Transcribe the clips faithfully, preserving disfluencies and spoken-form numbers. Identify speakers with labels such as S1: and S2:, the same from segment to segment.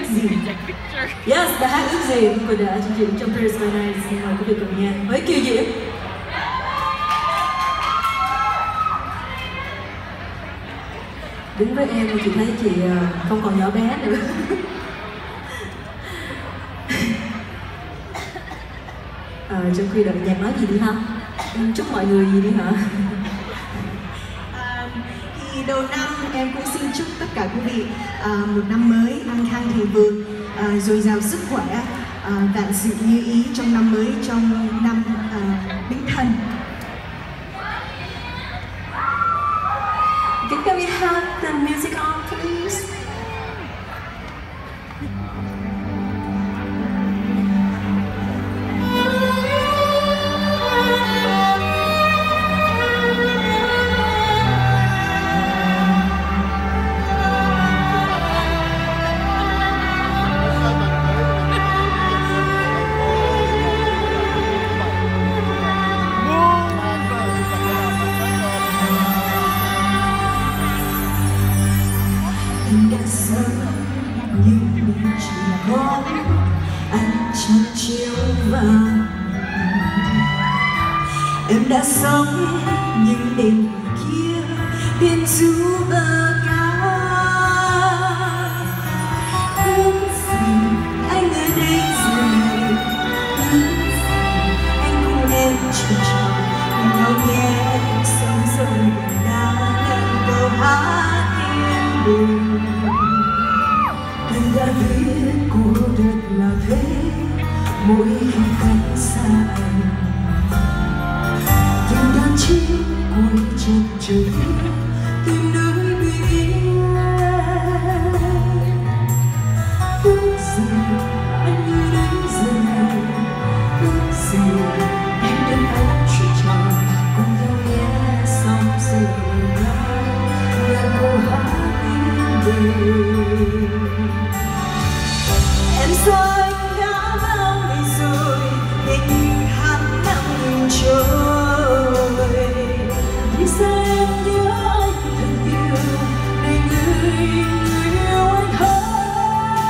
S1: gì? Yes, bài hát ước gì của đã trình diễn trong Paris by Night. Xin mời quý vị cùng nghe với Kiều Diễm. Đứng với em thì chị thấy chị không còn nhỏ bé nữa. À, trong khi đợi nhạc nói gì đi ha? Em chúc mọi người gì đi hả?
S2: À, thì đầu năm em cũng xin chúc tất cả quý vị à, một năm mới an khang thịnh vượng, à, dồi dào sức khỏe, à, vạn sự như ý trong năm mới, trong năm à, Bính Thân.
S1: Can we have the music on, please?
S2: Em đã sống nhưng mình chỉ là bóng ánh trăng chiếu vàng. Em đã sống nhưng đêm kia biển du bờ cao. Ước gì anh ở đây giờ này, ước gì anh cùng em trò trò cùng nhau nghe sóng sông biển đá ngân câu hát yên bình. Anh đã biết cô đơn là thế mỗi khi cách xa anh. Từng đàn chim cuối chân trời tìm nơi bình yên. Ước gì anh như đến giờ này, ước gì em đến anh chuyện trò cùng nhau nghe sóng sông biển đá nghe câu hát yên bình. Em rồi đã bao ngày rồi để nhìn tháng năm trôi. Vì sao em nhớ anh thật nhiều để người người yêu anh hơn.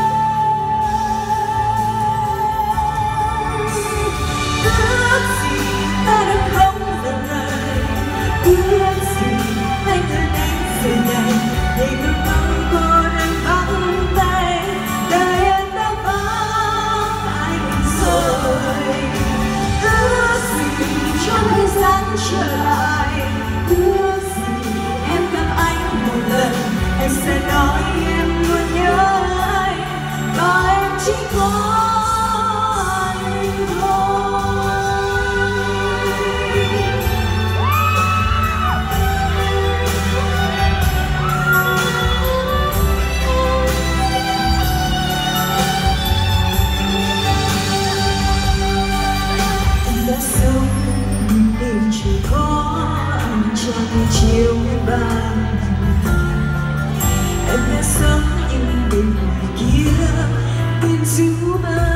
S2: Ước gì ta đã không dần lời, ước gì anh ở đây giờ này để ngập ngừng cô đơn vắng tay. Đời em đã vắng anh rồi. Ước gì cho thời gian trở lại, ước gì em gặp anh một lần em sẽ nói em luôn nhớ anh và em chỉ có anh thôi. Em đã sống nhưng đêm chỉ có ánh trăng chiếu vàng. Em đã sống nhưng bên ngoài kia biển du bờ